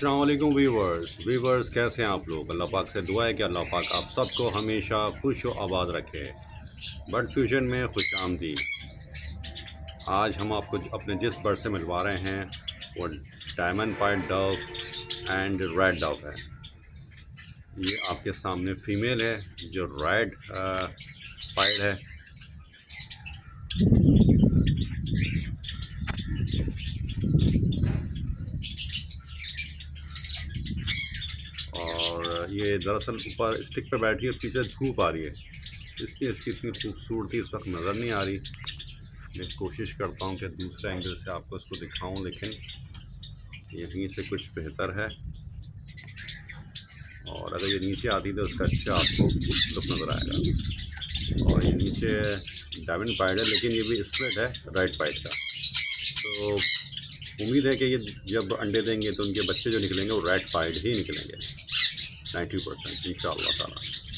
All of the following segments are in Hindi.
अस्सलाम वालेकुम वीवर्स कैसे हैं आप लोग। अल्लाह पाक से दुआ है कि अल्लाह पाक आप सबको हमेशा खुश व आबाद रखे। बर्ड फ्यूजन में खुश आमदीद। आज हम आपको अपने जिस बर्ड से मिलवा रहे हैं वो diamond pied dove and red dove है। ये आपके सामने फ़ीमेल है जो रेड पाइड है। और ये दरअसल ऊपर स्टिक पे बैठी है, पीछे धूप आ रही है, इसलिए इसकी इतनी खूबसूरती इस वक्त नज़र नहीं आ रही। मैं कोशिश करता हूँ कि दूसरे एंगल से आपको इसको दिखाऊं, लेकिन यहीं से कुछ बेहतर है। और अगर ये नीचे आती तो उसका अच्छा आपको लुक नज़र आएगा। और ये नीचे डायमंड पाइड है, लेकिन ये भी स्प्लिट है रेड पाइड का। तो उम्मीद है कि ये जब अंडे देंगे तो उनके बच्चे जो निकलेंगे वो रेड पाइड ही निकलेंगे 90% इंशाअल्लाह ताला।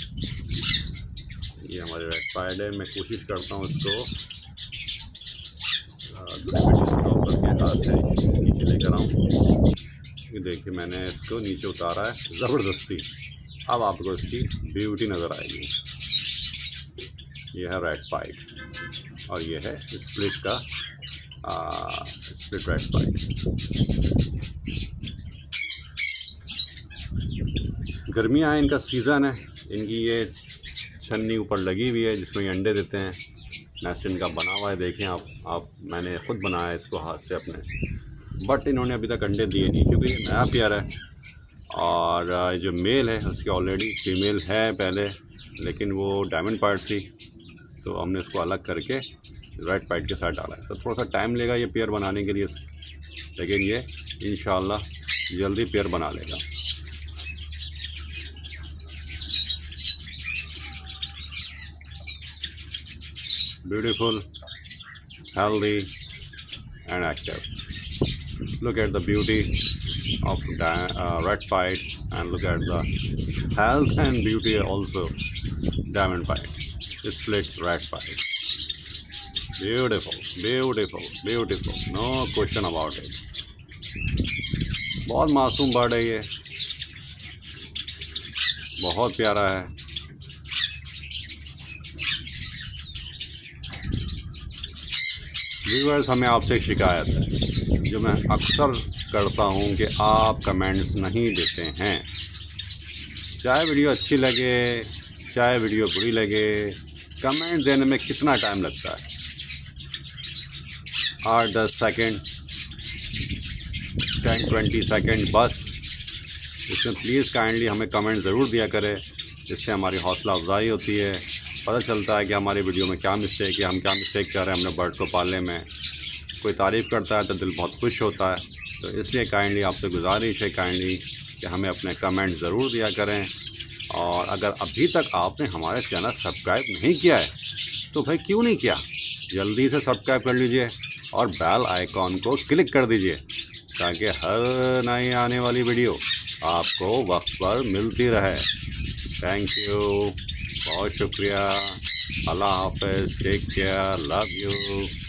ये हमारे रेड पाइड है। मैं कोशिश करता हूँ इसको करके हाथ से नीचे लेकर आऊँ। ये देखिए मैंने इसको नीचे उतारा है ज़बरदस्ती। अब आपको इसकी ब्यूटी नज़र आएगी। ये है रेड पाइड और ये है स्प्लिट का स्प्लिट रेड पाइड। गर्मियाँ हैं, इनका सीज़न है। इनकी ये छन्नी ऊपर लगी हुई है जिसमें ये अंडे देते हैं। नेस्ट इनका बना हुआ है, देखें आप मैंने ख़ुद बनाया है इसको हाथ से अपने। बट इन्होंने अभी तक अंडे दिए नहीं क्योंकि ये नया पेयर है। और जो मेल है उसकी ऑलरेडी फीमेल है पहले, लेकिन वो डायमंड पाइड थी तो हमने उसको अलग करके रेड पाइड के साथ डाला है। तो थोड़ा सा टाइम लेगा ये पेयर बनाने के लिए, लेकिन ये इंशाल्लाह जल्दी पेयर बना लेगा। Beautiful, healthy and active. Look at the beauty of red pied and look at the health and beauty also diamond pied split red pied. Beautiful, no question about it. बहुत मासूम बर्ड है ये, बहुत प्यारा है। व्यूअर्स, हमें आपसे एक शिकायत है जो मैं अक्सर करता हूँ कि आप कमेंट्स नहीं देते हैं। चाहे वीडियो अच्छी लगे चाहे वीडियो बुरी लगे, कमेंट देने में कितना टाइम लगता है? 8-10 सेकंड, 10-20 सेकंड बस। इसमें प्लीज़ काइंडली हमें कमेंट ज़रूर दिया करें, जिससे हमारी हौसला अफजाई होती है। पता चलता है कि हमारी वीडियो में क्या मिस्टेक है, हम क्या मिस्टेक कर रहे हैं अपने बर्ड को पालने में। कोई तारीफ़ करता है तो दिल बहुत खुश होता है। तो इसलिए काइंडली आपसे गुजारिश है काइंडली कि हमें अपने कमेंट ज़रूर दिया करें। और अगर अभी तक आपने हमारे चैनल सब्सक्राइब नहीं किया है तो भाई क्यों नहीं किया, जल्दी से सब्सक्राइब कर लीजिए और बेल आइकॉन को क्लिक कर दीजिए ताकि हर नई आने वाली वीडियो आपको वक्त पर मिलती रहे। थैंक यू, बहुत शुक्रिया। अल्लाह हाफ़िज़, टेक केयर, लव यू।